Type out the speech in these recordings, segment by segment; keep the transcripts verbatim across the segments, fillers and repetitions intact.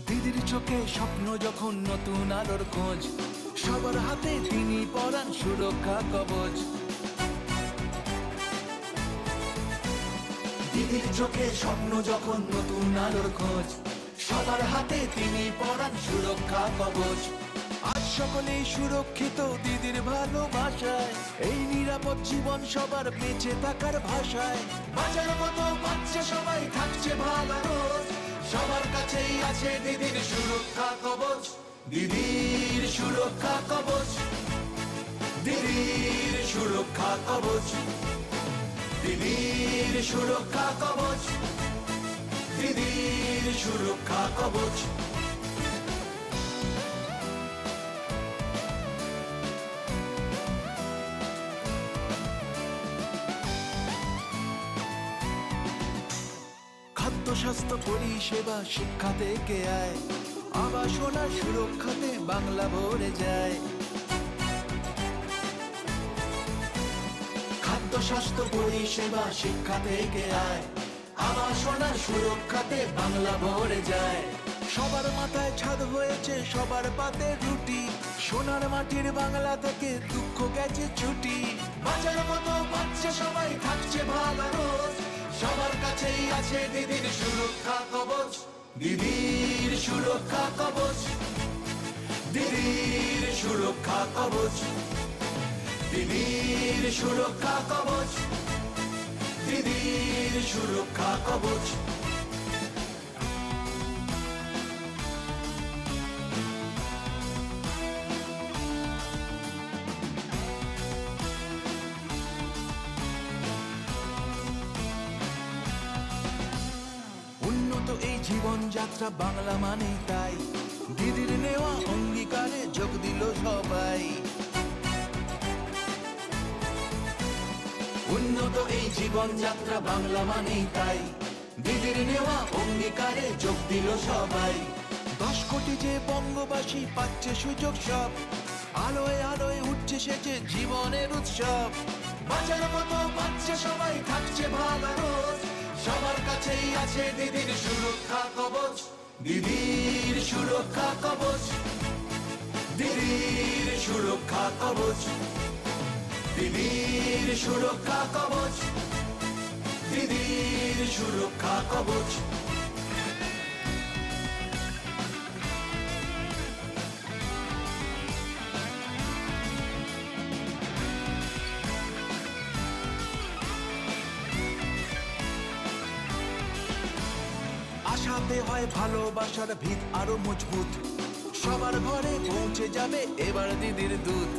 দিদির চোখে স্বপ্ন যখন নতুন আলোর খোঁজ, সবার হাতে তিনি পরান সুরক্ষা কবচ। দিদির চোখে স্বপ্ন যখন নতুন আলোর খোঁজ, সবার হাতে তিনি পরান সুরক্ষা কবচ। আজ সকলেই সুরক্ষিত দিদির ভালোবাসায়, এই নিরাপদ জীবন সবার বেঁচে থাকার ভাষায়। বাঁচার মতো বাচ্চা সবাই থাকছে ভালো রোজ, সবার কাছেই আছে দিদির সুরক্ষা কবচ। দিদির সুরক্ষা কবচ, দিদির সুরক্ষা কবচ, দিদির সুরক্ষা কবচ, দিদির সুরক্ষা কবচ। খাদ্য স্বাস্থ্য পরিষেবা শিক্ষা থেকে আয়, আবাসনা সুরক্ষাতে বাংলা ভরে যায়। খাদ্য স্বাস্থ্য পরিষেবা শিক্ষা থেকে আয়, আবাসনা সুরক্ষাতে বাংলা ভরে যায়। সবার মাথায় ছাদ হয়েছে, সবার পাতে রুটি, সোনার মাটির বাংলা থেকে দুঃখ গেছে ছুটি। বাঁচার মতো বাচ্চা সবাই থাকছে ভালো রোজ, সবার কাছেই আছে দিদির সুরক্ষা কবচ। দিদির সুরক্ষা কবচ, দিদির সুরক্ষা কবচ, দিদির সুরক্ষা কবচ, দিদির সুরক্ষা কবচ। উন্নত এই জীবন যাত্রা বাংলা মানেই তাই, দিদির নেওয়া অঙ্গীকারে যোগ দিল সবাই। উন্নত এই জীবন যাত্রা বাংলা মানেই তাই, দিদির নেওয়া অঙ্গীকারে যোগ দিল সবাই। দশ কোটি যে বঙ্গবাসী পাচ্ছে সুযোগ সব, আলোয় আলোয় উঠছে সেচে জীবনের উৎসব। বাঁচার মতো বাচ্চা সবাই থাকছে ভালো রোজ, সবার কাছেই আছে দিদির সুরক্ষা কবচ। দিদির সুরক্ষা কবচ, দিদির সুরক্ষা কবচ, দিদির সুরক্ষা কবচ, দিদির সুরক্ষা কবচ। আশাতে হয় ভালোবাসার ভিত আরো মজবুত, সবার ঘরে পৌঁছে যাবে এবার দিদির দুধ।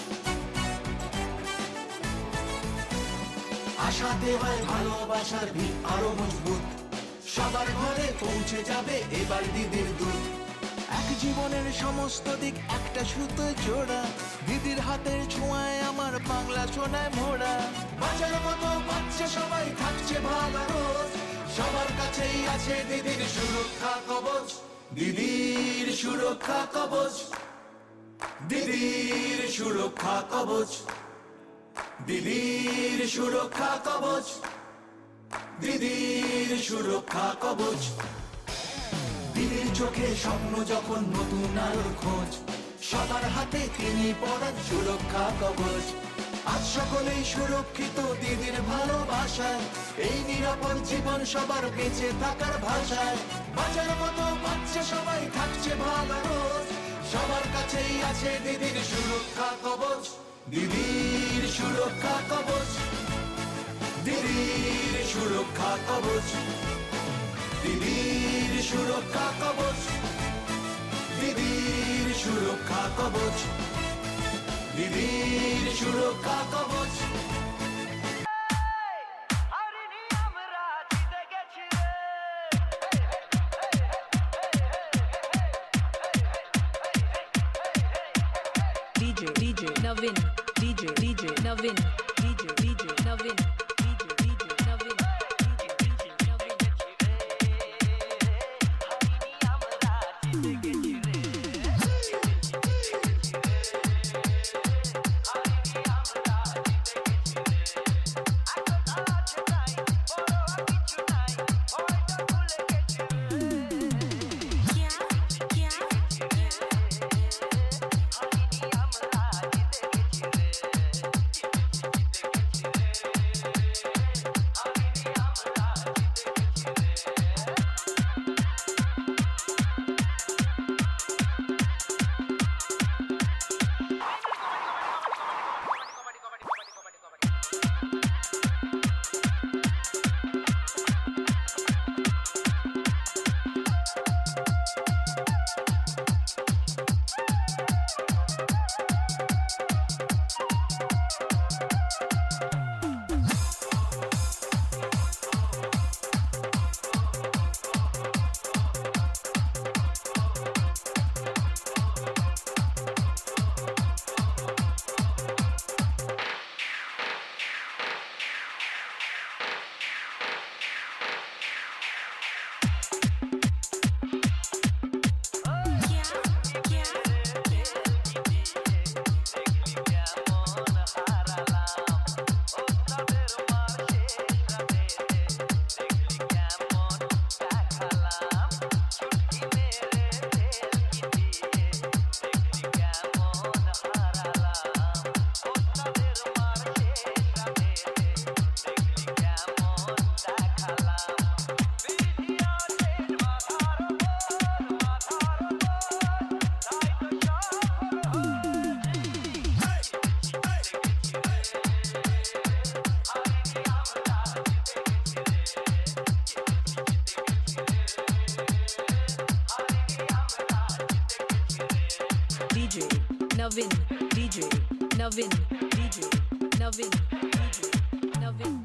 আশাতে হয় ভালোবাসার ভিত আরো মজবুত, সবার ঘরে পৌঁছে যাবে এবার দিদির দুধ। এক জীবনের সমস্ত দিক একটা সুতো জোড়া, দিদির হাতের ছোঁয়ায় আমার বাংলা সোনায় মোড়া। বাঁচার মতো বাচ্চা সবাই থাকছে ভালো রোজ, সবার কাছেই আছে দিদির সুরক্ষা কবচ। দিদির সুরক্ষা কবচ, দিদির সুরক্ষা কবচ, দিদির সুরক্ষা কবচ, দিদির সুরক্ষা কবচ। দিদির চোখে স্বপ্ন যখন নতুন আলোর খোঁজ, সবার হাতে তিনি পরান সুরক্ষা কবচ। আজ সকলেই সুরক্ষিত দিদির ভালোবাসায়, এই নিরাপদ জীবন সবার বেঁচে থাকার ভাষায়। বাঁচার মতো বাচ্চা সবাই থাকছে ভালো রোজ, সবার কাছেই আছে দিদির সুরক্ষা কবচ। দিদির সুরক্ষা কবচ, দিদির সুরক্ষা কবচ, দিদির সুরক্ষা কবচ, দিদির সুরক্ষা কবচ, দিদির সুরক্ষা কবচ। DJ DJ Navin DJ DJ Navin DJ DJ Navin DJ DJ Navin DJ DJ Navin হারিনি আমরা জিতে গেছি রে হারিনি আমরা জিতে গেছি রে এখন আছে নাই বড় কিছু নাই হয়তো ভুলে গেছি রে Navin, D J, Navin, D J, Navin, D J, Navin.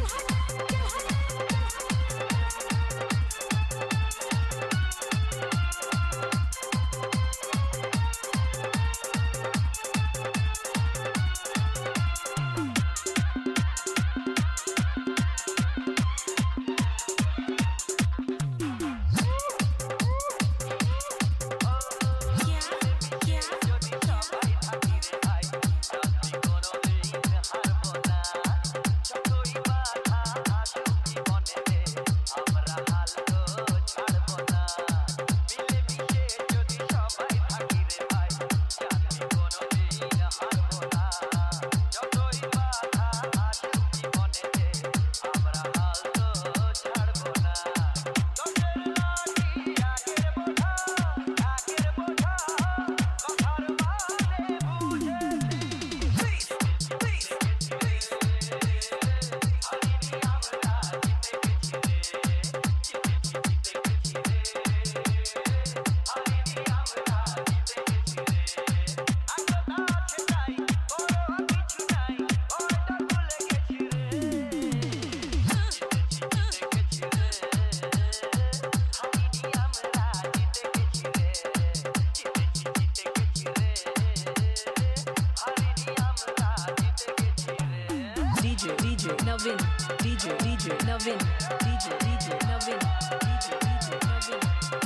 Navin, D J, D J, Navin, D J, D J, Navin, D J, D J, Navin,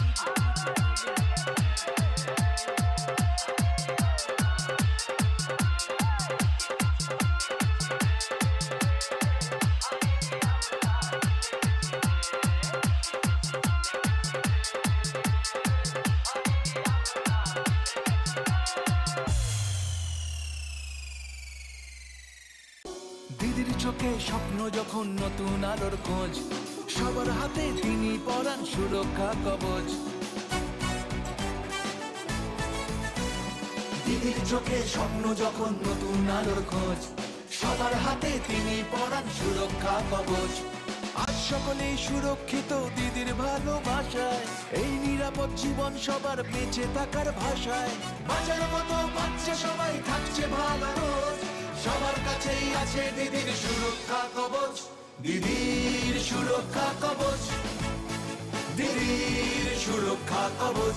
দিদির চোখে স্বপ্ন যখন নতুন আলোর খোঁজ, সবার হাতে তিনি পরান সুরক্ষা কবচ। দিদির চোখে স্বপ্ন যখন নতুন আলোর খোঁজ, সবার হাতে তিনি পরান সুরক্ষা কবচ। আজ সকলেই সুরক্ষিত দিদির ভালোবাসায়, এই নিরাপদ জীবন সবার বেঁচে থাকার ভাষায়। বাঁচার মতো বাচ্চা সবাই থাকছে ভালো রোজ, সবার কাছেই আছে দিদির সুরক্ষা কবচ। দিদির সুরক্ষা কবচ, দিদির সুরক্ষা কবচ,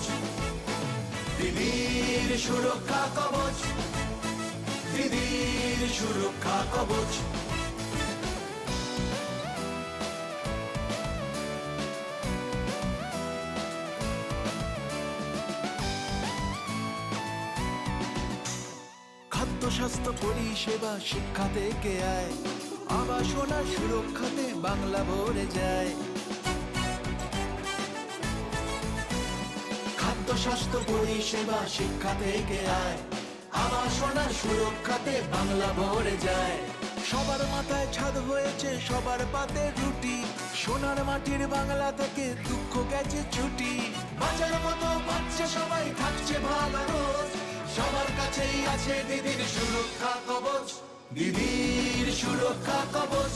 দিদির সুরক্ষা কবচ, দিদির সুরক্ষা কবচ। খাদ্য স্বাস্থ্য পরিষেবা শিক্ষা থেকে আয়, আবাসনা সুরক্ষাতে বাংলা ভরে যায়। খাদ্য স্বাস্থ্য পরিষেবা শিক্ষা থেকে আয়, আবাসনা সুরক্ষাতে বাংলা ভরে যায়। সবার মাথায় ছাদ হয়েছে, সবার পাতে রুটি, সোনার মাটির বাংলা থেকে দুঃখ গেছে ছুটি। বাঁচার মতো বাচ্চা সবাই থাকছে ভালো রোজ, সবার কাছেই আছে দিদির সুরক্ষা কবচ। দিদির সুরক্ষা কবচ,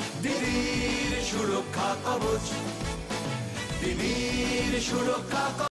দিদির সুরক্ষা কবচ, দিদির সুরক্ষা কবচ।